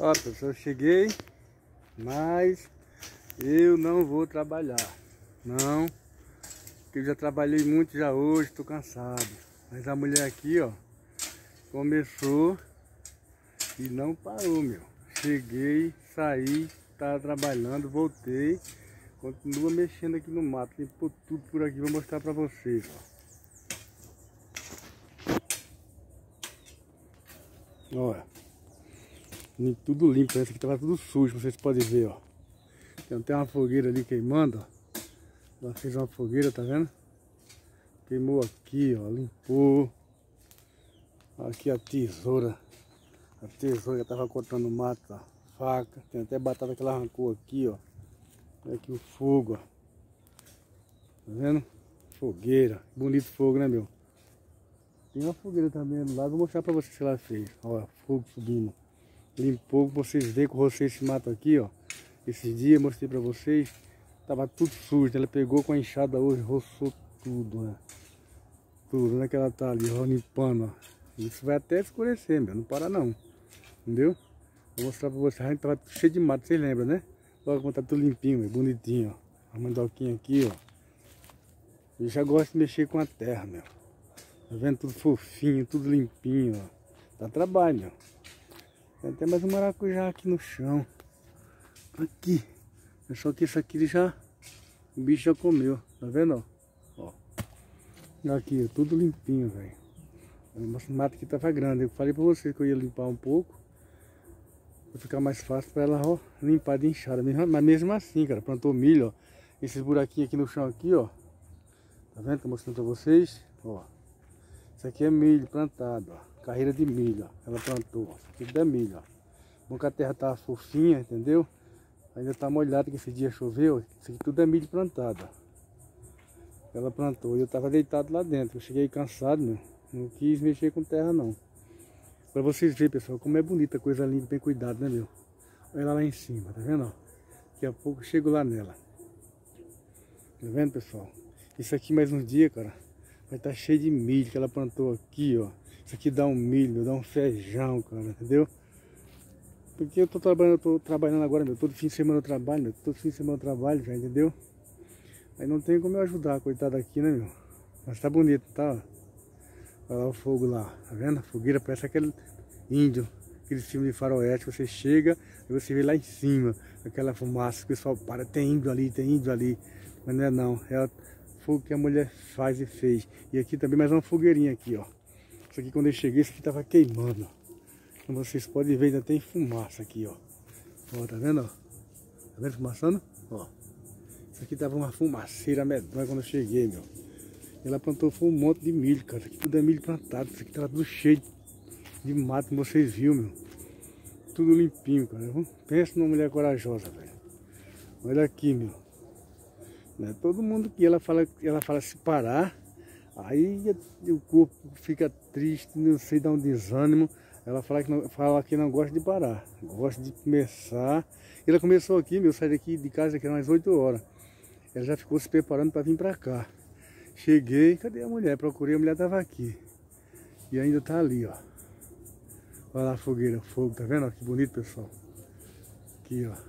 Ó, pessoal, eu cheguei, mas eu não vou trabalhar. Não, porque eu já trabalhei muito já hoje, tô cansado. Mas a mulher aqui, ó, começou e não parou, meu. Cheguei, saí, tava trabalhando, voltei. Continua mexendo aqui no mato, limpou tudo por aqui, vou mostrar pra vocês, ó. Olha, tudo limpo, esse aqui tava tudo sujo, vocês podem ver, ó. Tem até uma fogueira ali queimando, ó. Ela fez uma fogueira, tá vendo? Queimou aqui, ó, limpou. Aqui a tesoura. A tesoura que tava cortando mato, ó. Faca. Tem até batata que ela arrancou aqui, ó. Olha aqui o fogo, ó. Tá vendo? Fogueira. Bonito fogo, né, meu? Tem uma fogueira também do lado. Vou mostrar pra vocês o que ela fez. Olha, fogo subindo. Limpou, pra vocês verem que eu rocei esse mato aqui, ó. Esses dias eu mostrei pra vocês. Tava tudo sujo. Ela pegou com a enxada hoje, roçou tudo, né? Tudo, né? Que ela tá ali, ó, limpando, ó. Isso vai até escurecer, meu. Não para não. Entendeu? Vou mostrar pra vocês. A gente tava cheio de mato, vocês lembram, né? Olha como tá tudo limpinho, meu. Bonitinho, ó. A mandoquinha aqui, ó. Eu já gosto de mexer com a terra, meu. Tá vendo? Tudo fofinho, tudo limpinho, ó. Dá trabalho, meu. Tem até mais um maracujá aqui no chão. Aqui. Só que isso aqui já... O bicho já comeu. Tá vendo, ó? Ó. Aqui, ó. Tudo limpinho, velho. O mato aqui tava grande. Eu falei pra vocês que eu ia limpar um pouco. Pra ficar mais fácil pra ela, ó, limpar de enxada. Mas mesmo assim, cara, plantou milho, ó. Esses buraquinhos aqui no chão aqui, ó. Tá vendo? Tô mostrando pra vocês. Ó. Isso aqui é milho plantado, ó. Carreira de milho, ó. Ela plantou, ó. Isso aqui tudo é milho, ó. Bom que a terra tá fofinha, entendeu? Ainda tá molhado que esse dia choveu. Isso aqui tudo é milho plantado, ó. Ela plantou. E eu tava deitado lá dentro. Eu cheguei cansado, meu. Não quis mexer com terra, não. Pra vocês verem, pessoal, como é bonita, coisa limpa, bem cuidado, né, meu? Olha ela lá em cima, tá vendo, ó? Daqui a pouco eu chego lá nela. Tá vendo, pessoal? Isso aqui mais uns dias, cara, vai estar cheio de milho que ela plantou aqui, ó. Isso aqui dá um milho, dá um feijão, cara, entendeu? Porque eu tô trabalhando agora, meu. Todo fim de semana eu trabalho, meu. Todo fim de semana eu trabalho, já, entendeu? Aí não tem como eu ajudar, coitado aqui, né, meu? Mas tá bonito, tá, ó. Olha lá o fogo lá, tá vendo? A fogueira parece aquele índio, aquele filme de faroeste. Você chega e você vê lá em cima aquela fumaça, o pessoal para, tem índio ali, tem índio ali. Mas não é não, é o fogo que a mulher faz e fez. E aqui também mais uma fogueirinha aqui, ó. Isso aqui quando eu cheguei, isso aqui tava queimando. Como vocês podem ver, ainda tem fumaça aqui, ó. Ó, tá vendo, ó? Tá vendo fumaçando? Ó. Isso aqui tava uma fumaceira medonha quando eu cheguei, meu. Ela plantou foi um monte de milho, cara. Isso aqui tudo é milho plantado. Isso aqui tava tudo cheio de mato, como vocês viram, meu. Tudo limpinho, cara. Pensa numa mulher corajosa, velho. Olha aqui, meu. Não é todo mundo que ela fala se parar, aí o corpo fica triste, não sei, dá um desânimo. Ela fala que não gosta de parar, gosta de começar. Ela começou aqui, meu, saí daqui de casa que era umas 8 horas. Ela já ficou se preparando para vir para cá. Cheguei, cadê a mulher? Procurei, a mulher tava aqui. E ainda tá ali, ó. Olha lá a fogueira, o fogo, tá vendo? Ó, que bonito, pessoal. Aqui, ó.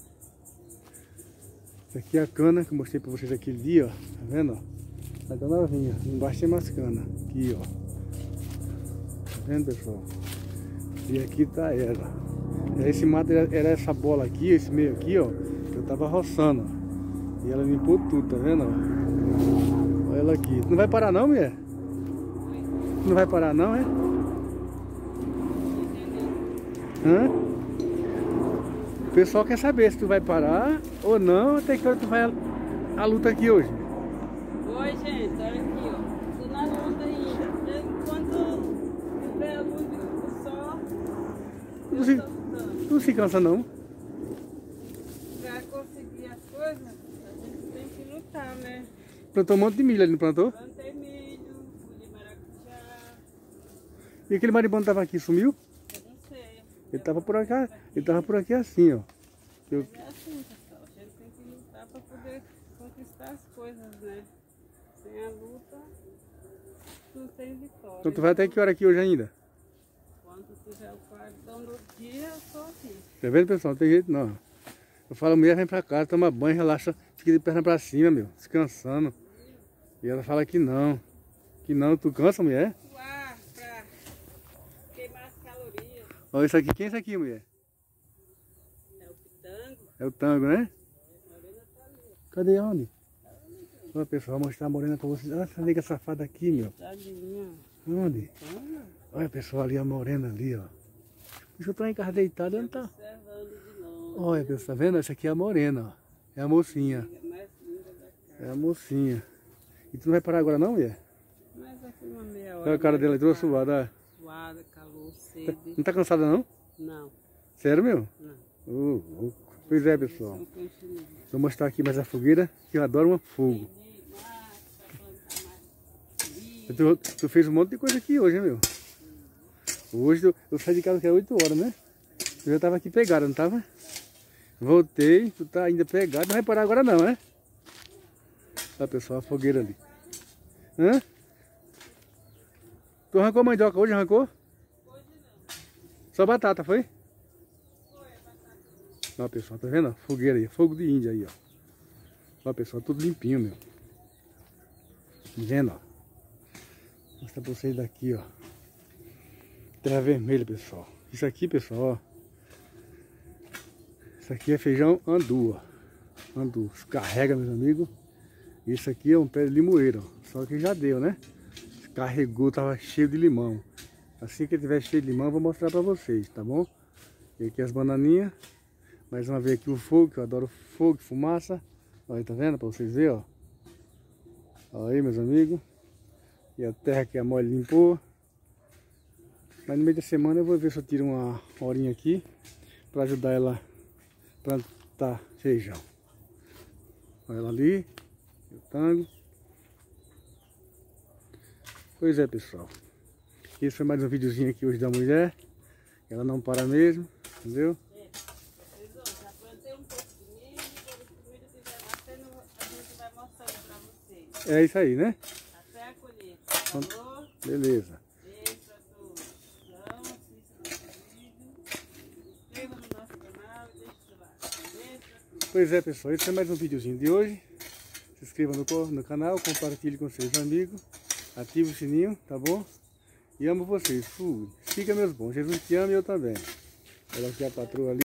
Essa aqui é a cana que eu mostrei pra vocês aquele dia, ó. Tá vendo, ó? Tá novinha. Embaixo tem mais cana. Aqui, ó. Tá vendo, pessoal? E aqui tá ela. Esse mato era essa bola aqui, esse meio aqui, ó. Que eu tava roçando, ó. E ela limpou tudo, tá vendo, ó? Olha ela aqui. Não vai parar não, mulher? Não vai parar não, é? Hã? O pessoal quer saber se tu vai parar ou não. Até que hora tu vai a luta aqui hoje? Oi, gente. Olha aqui, ó. Tô na luta ainda. Enquanto tiver a luz do sol, eu tô lutando. Tu não se cansa não? Pra conseguir as coisas, a gente tem que lutar, né? Plantou um monte de milho ali, não plantou? Plantei milho, colhi maracujá. E aquele maribondo tava aqui, sumiu? Eu não sei. Ele tava por aqui assim, ó. Mas é assim, pessoal. A gente tem que lutar pra poder conquistar as coisas, né? Sem a luta, não tem vitória. Então tu vai até que hora aqui hoje ainda? Quando Se tiver o quartão do dia, eu tô aqui. Tá vendo, pessoal? Não tem jeito não. Eu falo, mulher, vem pra casa, toma banho, relaxa, fica de perna pra cima, meu, descansando. E ela fala que não. Que não, tu cansa, mulher? Suar pra queimar as calorias. Olha isso aqui, quem é isso aqui, mulher? É o pitango. É o tango, né? A morena tá ali. Cadê onde? Olha, pessoal, vou mostrar a morena pra vocês. Olha essa nega safada aqui, meu. Tadinha. Onde? Olha. Olha, pessoal, ali a morena ali, ó. Deixa eu estar em casa deitado, não tá? Observando de longe. Olha, pessoal, tá vendo? Essa aqui é a morena, ó. É a mocinha. É mais linda da casa. É a mocinha. E tu não vai parar agora não, mulher? Mas aqui uma meia hora. Olha a cara dela, toda suada. Suada, calor, sede. Não tá cansada não? Não, Sério, meu? não. Louco. Pois é, pessoal. São continentes. Vou mostrar aqui mais a fogueira, que eu adoro um fogo. Tu fez um monte de coisa aqui hoje, hein, meu? Hoje eu saí de casa que era 8 horas, né? Eu já tava aqui pegado, não tava? Voltei, tu tá ainda pegado, não vai parar agora não, né? Olha, pessoal, a fogueira ali. Hã? Tu arrancou mandioca hoje, arrancou? Hoje não. Só batata, foi? Ó, pessoal, tá vendo? Fogueira aí, fogo de Índia aí, ó. Ó, pessoal, tudo limpinho, meu. Tá vendo, ó? Vou mostrar pra vocês daqui, ó. Terra vermelha, pessoal. Isso aqui, pessoal, ó. Isso aqui é feijão andu, ó. Andu. Carrega, meus amigos. Isso aqui é um pé de limoeiro, ó. Só que já deu, né? Carregou, tava cheio de limão. Assim que tiver cheio de limão, eu vou mostrar pra vocês, tá bom? E aqui as bananinhas. Mais uma vez aqui o fogo, que eu adoro fogo, fumaça. Olha, tá vendo? Pra vocês verem, ó. Olha aí, meus amigos. E a terra que a mole limpou. Mas no meio da semana eu vou ver se eu tiro uma horinha aqui pra ajudar ela a plantar feijão. Olha ela ali, o tango. Pois é, pessoal. Esse foi mais um videozinho aqui hoje da mulher. Ela não para mesmo, entendeu? Já plantei um pouco de milho, quando o milho estiver nascendo, a gente vai mostrando pra vocês. É isso aí, né? Até a colheita. Falou? Beleza. Beijo pra todos. Então, assista nosso vídeo. Se inscreva no nosso canal e deixe o seu like. Beijo pra todos. Pois é, pessoal. Esse é mais um videozinho de hoje. Se inscreva no canal, compartilhe com seus amigos. Ative o sininho, tá bom? E amo vocês. Fui. Fica, meus bons. Jesus te ama e eu também. Olha aqui a patroa ali.